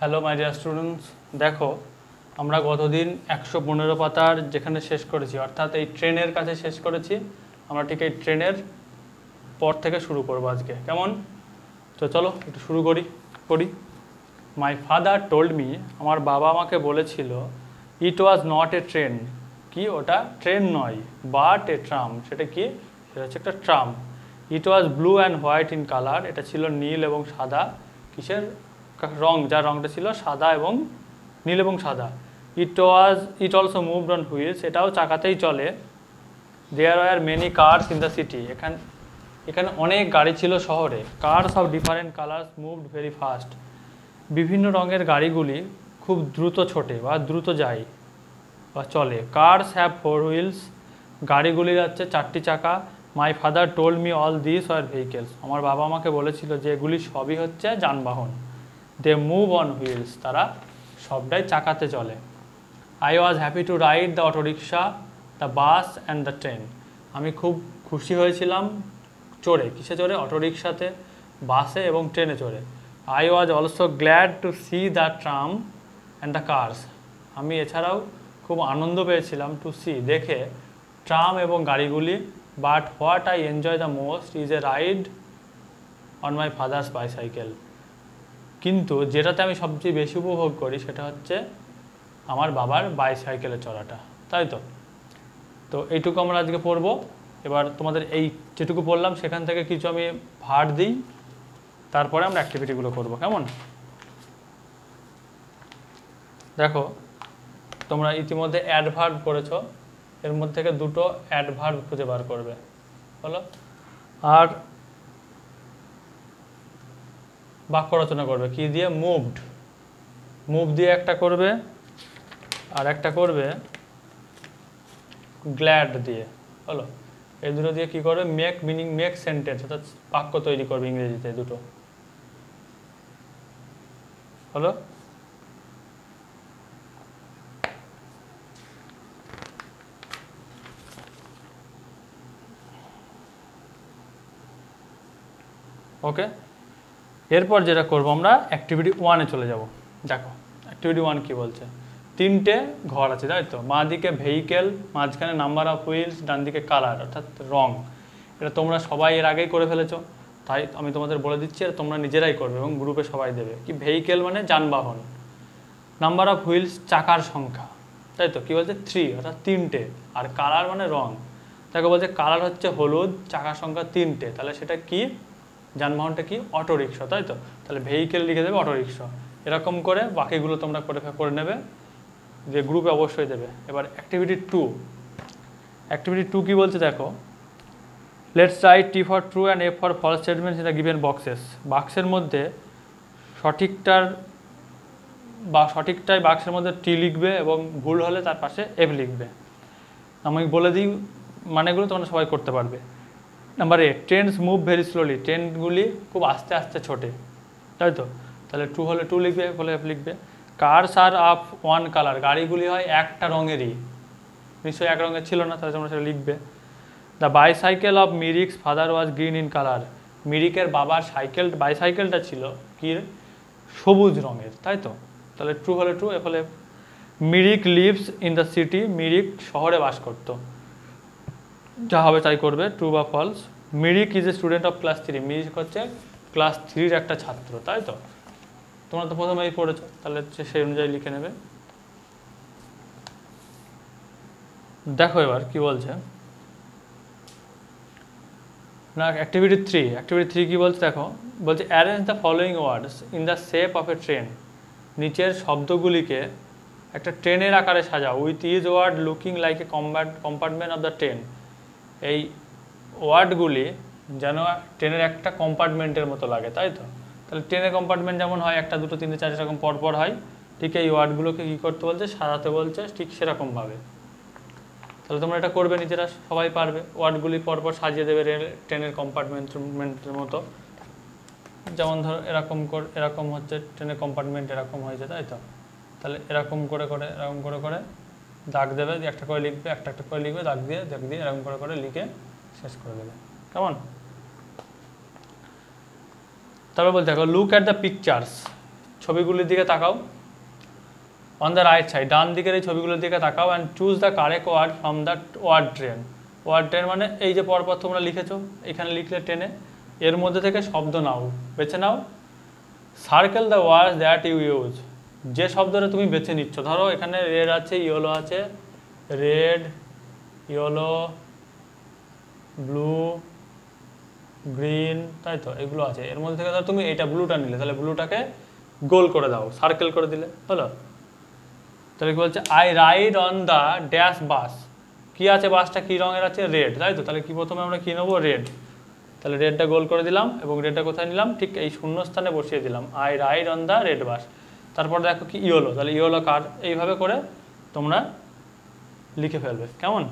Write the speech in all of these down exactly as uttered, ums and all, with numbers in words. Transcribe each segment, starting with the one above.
Hello my dear students, দেখো আমরা গতদিন একশো পনেরো পাতার যেখানে শেষ করেছি, অর্থাৎ এই ট্রেনের কাছে শেষ করেছি। আমরা ঠিক এই ট্রেনের পর থেকে শুরু করবো আজকে, কেমন? তো চলো একটু শুরু করি করি মাই ফাদার টোল্ড মি, আমার বাবা আমাকে বলেছিল, ইট ওয়াজ নট এ ট্রেন, কি ওটা ট্রেন নয়, বাট এ ট্রাম। সেটা কি? সেটা হচ্ছে একটা tram. It was blue and white in colour, এটা ছিল নীল এবং সাদা। কিসের রং? যার রংটা ছিল সাদা এবং নীল এবং সাদা। It was it also moved on wheels, এটাও চাকাতেই চলে। There are many cars in the city, এখানে এখানে অনেক গাড়ি ছিল শহরে। Cars of different colours moved very fast, বিভিন্ন রঙের গাড়িগুলি খুব দ্রুত ছোটে বা দ্রুত যায় বা চলে। কার্স হ্যাভ ফোর হুইলস, গাড়িগুলি যাচ্ছে চারটি চাকা। My father told me all this were vehicles, আমার বাবা আমাকে বলেছিল যে এগুলি সবই হচ্ছে যানবাহন। দে মুভ অন হুইলস, তারা সবটাই চাকাতে চলে। I was happy to ride the auto rickshaw, the bus and the train, আমি খুব খুশি হয়েছিলাম চড়ে। কিসে চড়ে? অটো রিক্সাতে, বাসে এবং ট্রেনে চড়ে। I was also glad to see the tram and the cars, আমি এছাড়াও খুব আনন্দ পেয়েছিলাম টু সি, দেখে, ট্রাম এবং গাড়িগুলি। But what I enjoy the most is a ride on my father's bicycle, কিন্তু যেটাতে আমি সবচেয়ে বেশি উপভোগ করি সেটা হচ্ছে আমার বাবার বাইসাইকেলে চড়াটা, তাই তো? তো এইটুকু আমরা আজকে পড়বো। এবার তোমাদের এই যেটুকু পড়লাম সেখান থেকে কিছু আমি ভার দিই, তারপরে আমরা অ্যাক্টিভিটিগুলো করব, কেমন? দেখো তোমরা ইতিমধ্যে অ্যাডভার্ব করেছো, এর মধ্যে থেকে দুটো অ্যাডভার্ব খুঁজে বার করবে, বলো। আর বাক্য রচনা করবে কি দিয়ে? মুভড, মুভ দিয়ে একটা করবে, আর একটা করবে গ্ল্যাড দিয়ে, বলো। এই দুটো দিয়ে কি করবে? মেক মিনিং, মেক সেন্টেন্স, অর্থাৎ বাক্য তৈরি করবে ইংরেজিতে দুটো, বলো। ওকে, এরপর যেটা করবো আমরা অ্যাক্টিভিটি ওয়ানে চলে যাব। দেখো অ্যাক্টিভিটি ওয়ান কী বলছে? তিনটে ঘর আছে, তাই তো? বাঁ দিকে ভেহিকেল, মাঝখানে নাম্বার অফ হুইলস, ডান দিকে কালার অর্থাৎ রং। এটা তোমরা সবাই এর আগেই করে ফেলেছো, তাই আমি তোমাদের বলে দিচ্ছি, আর তোমরা নিজেরাই করবে এবং গ্রুপে সবাই দেবে। কি? ভেহিকেল মানে যানবাহন, নাম্বার অফ হুইলস চাকার সংখ্যা, তাই তো? কী বলছে? থ্রি অর্থাৎ তিনটে। আর কালার মানে রং, তাকে বলছে কালার হচ্ছে হলুদ, চাকার সংখ্যা তিনটে, তাহলে সেটা কি? যানবাহনটা কি? অটো রিক্সা, তাই তো? তাহলে ভেহিকেল লিখে দেবে অটো রিক্সা। এরকম করে বাকিগুলো তোমরা করে করে নেবে, যে গ্রুপে অবশ্যই দেবে। এবার অ্যাক্টিভিটি টু, অ্যাক্টিভিটি টু কী বলছে দেখো। Let's write T for true and F for false statements in the given boxes, বাক্সের মধ্যে সঠিকটার বা সঠিকটাই বাক্সের মধ্যে টি লিখবে এবং ভুল হলে তার পাশে এফ লিখবে। আমি বলে দিই মানেগুলো, তোমরা সবাই করতে পারবে। Number A, trains move very slowly, ট্রেনগুলি খুব আস্তে আস্তে ছোটে, তাই তো? তাহলে টু হলে টু লিখবে, এফ হলে এফ লিখবে। Cars are of one colour, গাড়িগুলি হয় একটা রঙেরই, নিশ্চয়ই এক রঙের ছিল না, তাহলে তোমরা সেটা লিখবে। The bicycle of Mirik's father was green in colour, মিরিকের বাবার সাইকেল বাইসাইকেলটা ছিল কি? সবুজ রঙের, তাই তো? তাহলে ট্রু হলে ট্রু, এফ হলে F. Mirik lives in the city, Mirik শহরে বাস করত, যা হবে তাই করবে, ট্রু বা false. Mirik is a student of class three, Mirik হচ্ছে ক্লাস থ্রির একটা ছাত্র, তাই তো? তোমরা তো প্রথমেই পড়েছো, তাহলে সেই অনুযায়ী লিখে নেবে। দেখো এবার কি বলছে না, অ্যাক্টিভিটি থ্রি, অ্যাক্টিভিটি থ্রি কী বলছে দেখো। বলছে arrange the following words in the shape of a train, নিচের শব্দগুলিকে একটা ট্রেনের আকারে সাজাও। With is word looking like a compart compartment of the train, এই ওয়ার্ডগুলি যেন ট্রেনের একটা কম্পার্টমেন্টের মতো লাগে, তাই তো? তাহলে ট্রেনের কম্পার্টমেন্ট যেমন হয় একটা দুটো তিনটে চারটে এরকম পরপর হয়, ঠিক এই ওয়ার্ডগুলোকে কী করতে বলছে? সাজাতে বলছে, ঠিক সেরকমভাবে। তাহলে তোমরা এটা করবে, নিজেরা সবাই পারবে। ওয়ার্ডগুলি পরপর সাজিয়ে দেবে রেল ট্রেনের কম্পার্টমেন্টের মতো, যেমন ধরো এরকম করে, এরকম হচ্ছে ট্রেনের কম্পার্টমেন্ট এরকম হয়েছে, তাই তো? তাহলে এরকম করে করে এরকম করে করে দাগ দেবে, একটা করে লিখবে, একটা একটা করে লিখবে, দাগ দিয়ে দাগ দিয়ে এরকম করে করে লিখে শেষ করে দেবে, কেমন? তারপর বলতে দেখো লুক অ্যাট দ্য পিকচার্স, ছবিগুলির দিকে তাকাও। অন দ্য রাইট সাইড, ডান দিকের এই ছবিগুলোর দিকে তাকাও and choose the correct word from the word train. Word train মানে এই যে পরপর তোমরা লিখেছো, এখানে লিখলে ট্রেনে, এর মধ্যে থেকে শব্দ নাও, বেছে নাও। Circle the words that you use, যে শব্দটা তুমি বেছে নিচ্ছ। ধরো এখানে রেড আছে, ইয়েলো আছে, রেড, ইয়েলো, ব্লু, গ্রিন, তাই তো এগুলো আছে। এর মধ্যে থেকে ধরো তুমি এইটা ব্লুটা নিলে, তাহলে ব্লুটাকে গোল করে দাও, সার্কেল করে দিলে হলো। তাহলে কি বলছে, I ride on the dash bus. কি আছে বাসটা, কি রঙের আছে, রেড, তাই তো। তাহলে কি প্রথমে আমরা কি নেবো, রেড। তাহলে রেডটা গোল করে দিলাম এবং রেডটা কোথায় নিলাম, ঠিক এই শূন্য স্থানে বসিয়ে দিলাম, I ride on the red bus. তারপর দেখো কি ইয়েলো, তাহলে ইয়েলো কার, এইভাবে করে তোমরা লিখে ফেলবে, কেমন।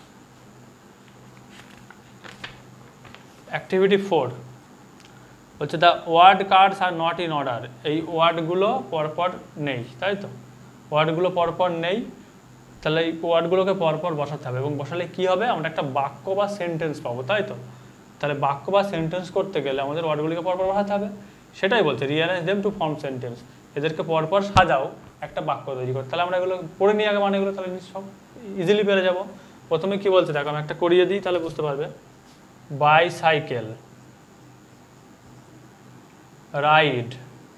অ্যাক্টিভিটি ফোর বলছে the word cards are not in order. এই ওয়ার্ডগুলো পরপর নেই, তাই তো, ওয়ার্ডগুলো পরপর নেই। তাহলে এই ওয়ার্ডগুলোকে পরপর বসাতে হবে এবং বসালে কি হবে, আমরা একটা বাক্য বা সেন্টেন্স পাবো, তাই তো। তাহলে বাক্য বা সেন্টেন্স করতে গেলে আমাদের ওয়ার্ডগুলিকে পরপর বসাতে হবে, সেটাই বলছে rearrange them to form sentence. এদেরকে পরপর সাজাও একটা বাক্য তৈরি করতে। তাহলে আমরা এগুলো পড়ে নিয়ে আগে মানেগুলো, তাহলে সব ইজিলি পেরে যাবো। প্রথমে কি বলছে দেখো, আমি একটা করিয়ে দিই তাহলে বুঝতে পারবে। Bicycle, ride,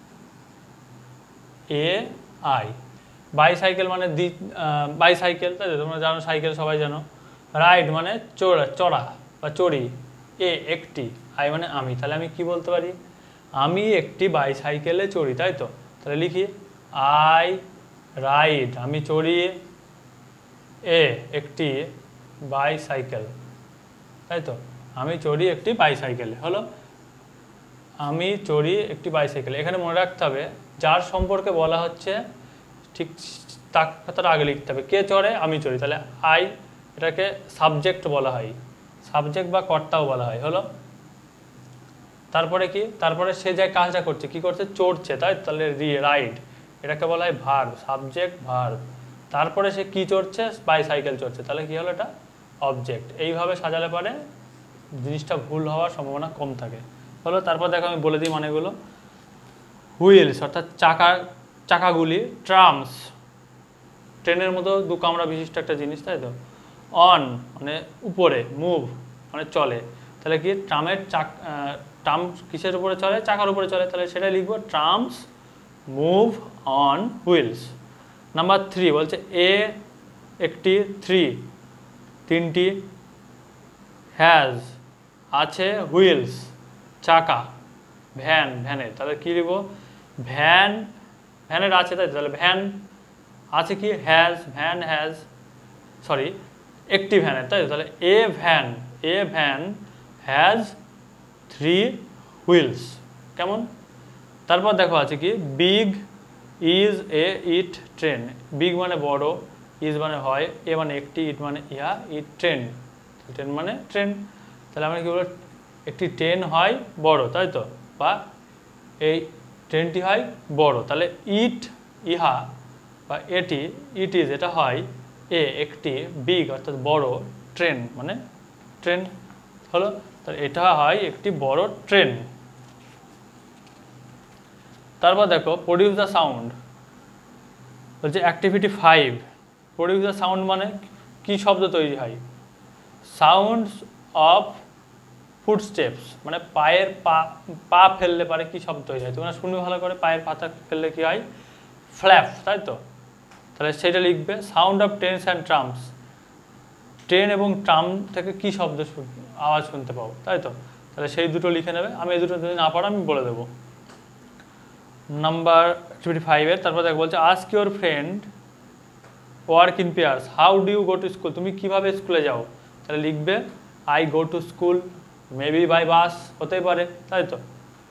a I. Bicycle মানে দি বাইসাইকেল, তাই তো, তোমরা জানো সাইকেল সবাই জানো। রাইড মানে চড়া, চড়া বা চড়ি, এ একটি, আই মানে আমি। তাহলে আমি কি বলতে পারি, আমি একটি বাইসাইকেলে চড়ি, তাই তো। তাহলে লিখি আই রাইড, আমি চড়ি, এ একটি বাইসাইকেল, তাই তো, আমি চড়ি একটি বাইসাইকেলে হলো। আমি চড়ি একটি বাইসাইকেল। এখানে মনে রাখতে হবে যার সম্পর্কে বলা হচ্ছে ঠিক তার আগে লিখতে হবে কে চড়ে, আমি চড়ি। তাহলে আই, এটাকে সাবজেক্ট বলা হয়, সাবজেক্ট বা কর্তাও বলা হয় হলো। তারপরে কি, তারপরে সে যে কাজটা করছে, কি করছে, চড়ছে, তাই। তাহলে রি রাইড, এটাকে বলা হয় ভার্ব, সাবজেক্ট ভার্ব। তারপরে সে কি চড়ছে, বাইসাইকেল চড়ছে, তাহলে কি হলো, এটা অবজেক্ট। এইভাবে সাজালে পরে জিনিসটা ভুল হওয়ার সম্ভাবনা কম থাকে হলো। তারপর দেখো আমি বলে দিই মানেগুলো। হুইলস অর্থাৎ চাকা, চাকাগুলি। ট্রামস, ট্রেনের মতো দু কামরা বিশিষ্ট একটা জিনিস, তাই তো। অন মানে উপরে, মুভ মানে চলে। তাহলে কি, ট্রামের চাক, ট্রাম কিসের উপরে চলে, চাকার উপরে চলে, তাহলে সেটা লিখবো trams move on wheels. Number three বলছে এ একটি, থ্রি তিনটি, হ্যাজ আছে, হুইলস চাকা, ভ্যান ভ্যানের, তাহলে কি লিখবো, ভ্যান ভ্যানের আছে, তাই তাহলে ভ্যান আছে কি, হ্যাজ, ভ্যান হ্যাজ, সরি একটি ভ্যানের, তাই তাহলে a van, a van has three wheels, কেমন। তারপর দেখো আছে কি, big is a it train. Big মানে বড়, ইজ মানে হয়, এ মানে একটি, ইট মানে ইহা, ইট ট্রেন, ট্রেন মানে ট্রেন। তাহলে আমরা কি বলবো, একটি ট্রেন হয় বড়, তাই তো, বা এই ট্রেনটি হয় বড়। তাহলে ইট ইহা বা এটি, ইট ইজ এটা হয়, এ একটি, বিগ অর্থাৎ বড়, ট্রেন মানে ট্রেন হলো। তাহলে এটা হয় একটি বড় ট্রেন। তারপর দেখো প্রডিউস দ্য সাউন্ড বলছে activity five. Produce the sound মানে কি শব্দ তৈরি হয়, সাউন্ডস অফ ফুটস্টেপস মানে পায়ের পা, পা ফেললে পারে কি শব্দ তৈরি হয়, তোমরা শুনবে ভালো করে, পায়ের পাতা ফেললে কি হয়, ফ্ল্যাপ, তাই তো। তাহলে সেটা লিখবে sound of trains and trams, train এবং ট্রাম থেকে কি শব্দ আওয়াজ শুনতে পাবো, তাই তো। তাহলে সেই দুটো লিখে নেবে, আমি এই দুটো যদি না পারো আমি বলে দেবো। নাম্বার অ্যাক্টিভিটি ফাইভের তারপর দেখ বলছে ask your friend work in pairs, how do you go to school, তুমি কীভাবে স্কুলে যাও, তাহলে লিখবে I go to school, maybe by bus হতেই পারে, তাই তো,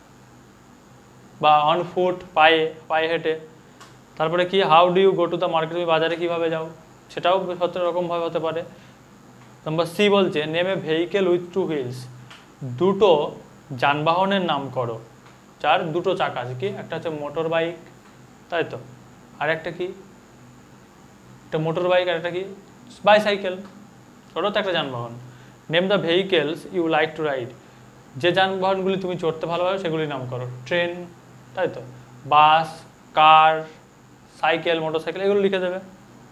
বা অন ফুট পায়ে, পায়ে হেঁটে। তারপরে কি, how do you go to the market, তুমি বাজারে কীভাবে যাও, সেটাও সতেরো রকমভাবে হতে পারে। নাম্বার সি বলছে name a vehicle with two wheels, দুটো যানবাহনের নাম করো যার দুটো চাকা আছে, কি একটা হচ্ছে মোটর বাইক, তাই তো, আর একটা কি, একটা মোটর বাইক আর একটা কি বাইসাইকেল, ওটাও তো একটা যানবাহন। Name the vehicles you like to ride, যে যানবাহনগুলি তুমি চড়তে ভালোবাসো সেগুলির নাম করো, ট্রেন, তাই তো, বাস, কার, সাইকেল, মোটরসাইকেল এগুলো লিখে দেবে।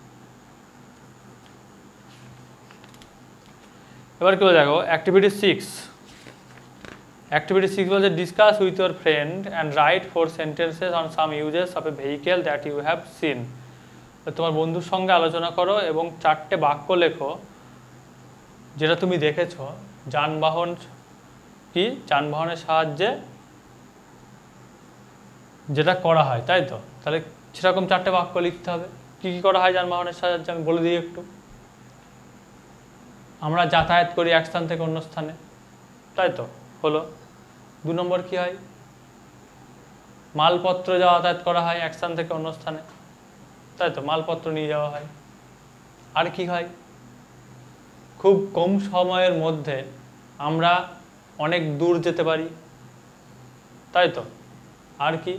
এবার কি দেখো অ্যাক্টিভিটি সিক্স। অ্যাক্টিভিটি সিক্স বলছে discuss with your friend and write four sentences on some uses of a vehicle that you have seen. তোমার বন্ধুর সঙ্গে আলোচনা করো এবং চারটে বাক্য লেখো যেটা তুমি দেখেছো যানবাহন কি যানবাহনের সাহায্যে যেটা করা হয়, তাই তো? তাহলে সেরকম চারটে বাক্য লিখতে হবে। কী কী করা হয় যানবাহনের সাহায্যে আমি বলে দিই একটু। আমরা যাতায়াত করি এক স্থান থেকে অন্য স্থানে, তাই তো হলো। দু নম্বর কি হয়? মালপত্র যাতায়াত করা হয় এক স্থান থেকে অন্য স্থানে, তাই তো মালপত্র নিয়ে যাওয়া হয়। আর কি হয়? খুব কম সময়ের মধ্যে আমরা অনেক দূর যেতে পারি, তাই তো। আর কি?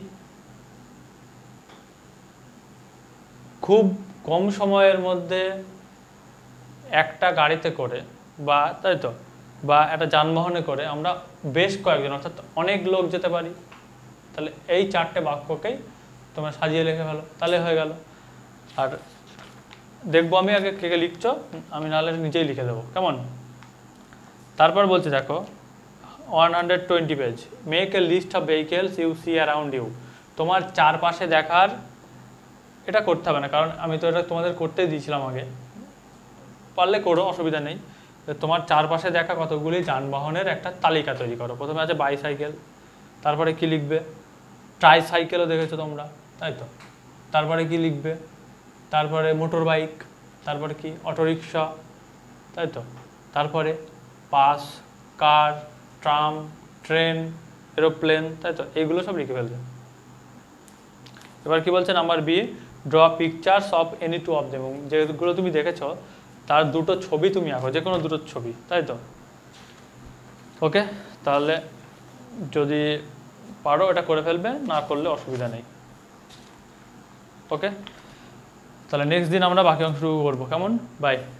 খুব কম সময়ের মধ্যে একটা গাড়িতে করে বা তাই তো বা একটা যানবাহনে করে আমরা বেশ কয়েকজন অর্থাৎ অনেক লোক যেতে পারি। তাহলে এই চারটে বাক্যকেই তোমরা সাজিয়ে লিখে ফেলো, তাহলে হয়ে গেল। আর দেখবো আমি আগে কে কে লিখছো, আমি নাহলে নিজেই লিখে দেবো, কেমন? তারপর বলছে দেখো one hundred twenty page, make a list of vehicles you see around you. তোমার চারপাশে দেখার, এটা করতে হবে না কারণ আমি তো এটা তোমাদের করতেই দিয়েছিলাম আগে, পারলে করো, অসুবিধা নেই। তোমার চারপাশে দেখা কতগুলি যানবাহনের একটা তালিকা তৈরি করো। প্রথমে আছে বাইসাইকেল, তারপরে কি লিখবে? ট্রাইসাইকেলও দেখেছো তোমরা, তাই তো। তারপরে কি লিখবে? তারপরে মোটর বাইক, তারপরে কি অটোরিকশা, তাই তো। তারপরে bus, car, tram, train, aeroplane, তাই তো। এইগুলো সব লিখে ফেলবে। এবার কি বলছে number B, draw pictures of any two of them. যেগুলো তুমি দেখেছো তার দুটো ছবি তুমি আঁকো, যে কোনো দুটো ছবি, তাই তো। ওকে, তাহলে যদি পারো এটা করে ফেলবে, না করলে অসুবিধা নেই। ওকে, তাহলে নেক্সট দিন আমরা বাকি অংশ শুরু করবো, কেমন? বাই।